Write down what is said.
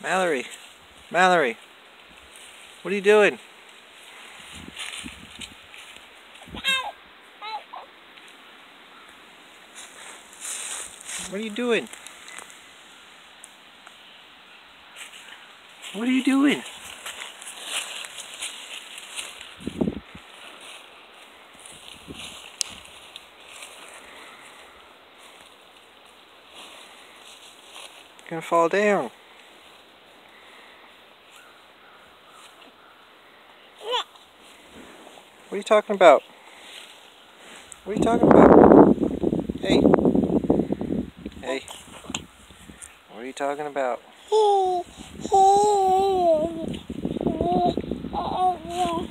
Mallory, Mallory, what are you doing? What are you doing? What are you doing? You're gonna fall down. What are you talking about? What are you talking about? Hey. Hey. What are you talking about?